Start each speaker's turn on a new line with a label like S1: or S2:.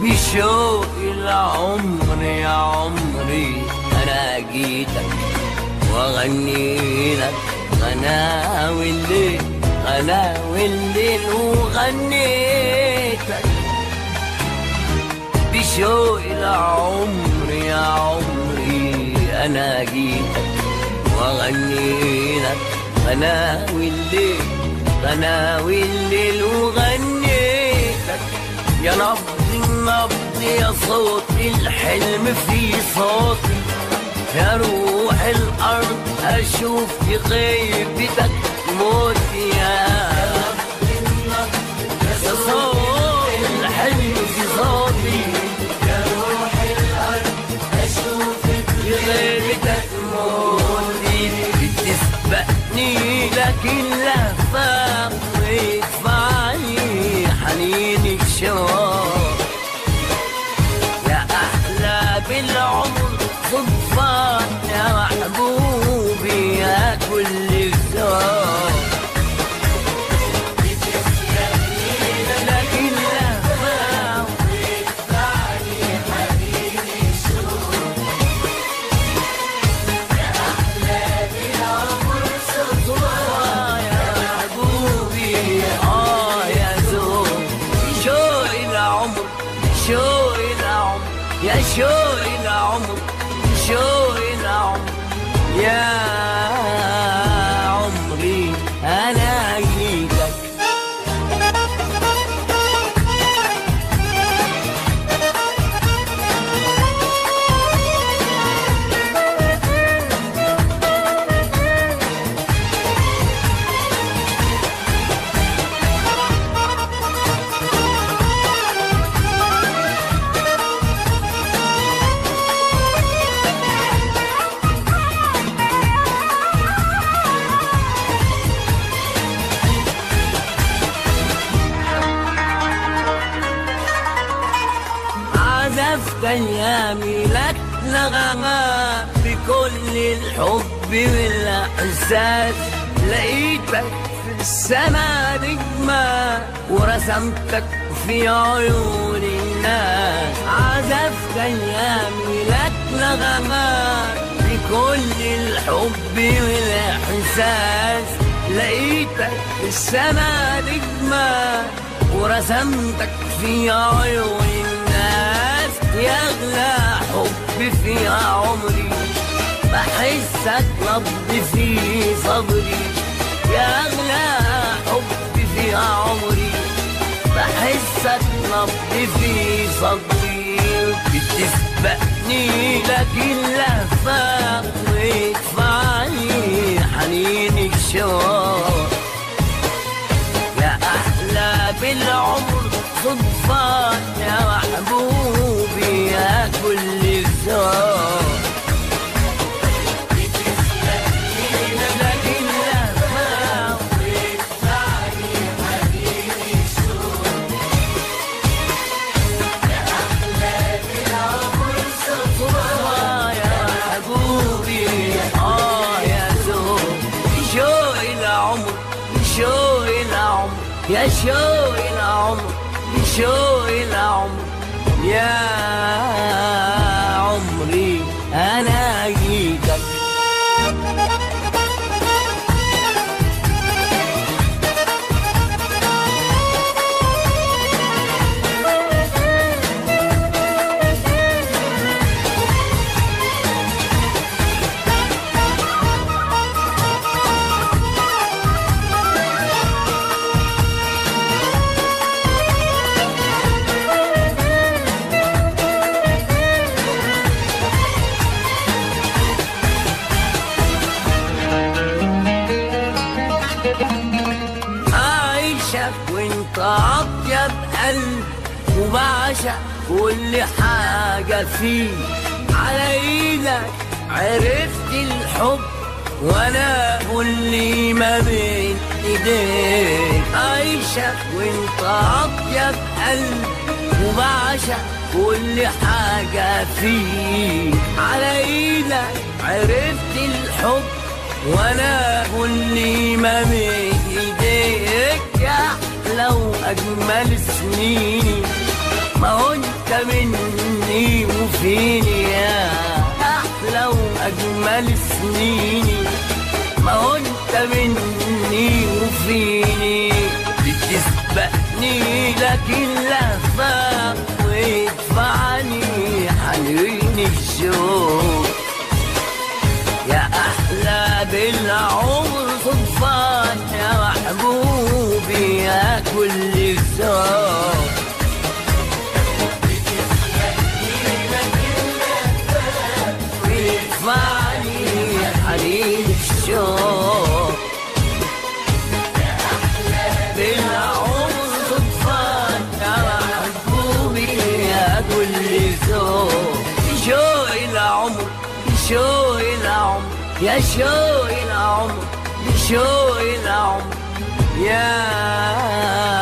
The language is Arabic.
S1: بشوقي العمر يا عمري أنا جيتك وأغني لك غناوي الليل غناوي الليل وغنيتك. بشوقي العمر يا عمري أنا جيتك وأغني لك غناوي الليل غناوي الليل وغنيتك. يا نبضي النبض يا صوتي الحلم في صوتي، يا روح الأرض أشوف في غيبتك موتي. يا صوت الحلم في صوتي، يا روح الأرض أشوف في غيبتك موتي. بتسبقني لكن لهفة ويدفعني حنينك شوق. يا أحلى بالعمر صدفة يا محبوبي يا كل الذوق. لكن لهفة ويدفعني حنينك شوق. يا أحلى بالعمر صدفة يا محبوبي يا ذوق. شوق العمر شوق العمر يا شوق العمر شوق العمر يا عمري أنا جيتك. عزفت أيامي لك نغمة بكل الحب والإحساس. لقيتك في السما نجمة ورسمتك في عيون الناس. عزفت أيامي لك نغمة بكل الحب والإحساس. لقيتك في السما نجمة ورسمتك في عيون الناس. يا أغلى حب في عمري بحسك نبض في صدري. يا أغلى حب في عمري بحسك نبض في صدري. بتسبقني لكن لهفة ويدفعني حنينك شوق. يا أحلى بالعمر صدفة يا محبوبي يا كل الذوق. لكن لهفة ويدفعني حنينك شوق. يا أحلى بالعمر صدفة يا محبوبي يا ذوق. شوق العمر شوق العمر يا شوق العمر شوق العمر يا عمري أنا جيتك. وانت اطيب قلب وبعشق كل حاجة فيه. على ايدك عرفت الحب وانا كل ما بين ايديك. عايشة وانت اطيب قلب وبعشق كل حاجة فيه. على ايدك عرفت الحب وانا كل ما بين ايديك. يا لو اجمل سنيني ما هو انت مني وفيني يا احلى واجمل سنيني، ما هو انت مني وفيني، بتسبقني لكن لهفة ويدفعني حنين الشوق، يا احلى بالعمر صدفان يا محبوبي يا كل الذوق، ويدفعني حنين الشوق، بالعمر صدفان يا محبوبي يا كل ذوق، شوق العمر شوق العمر يا شوق العمر شوق العمر يا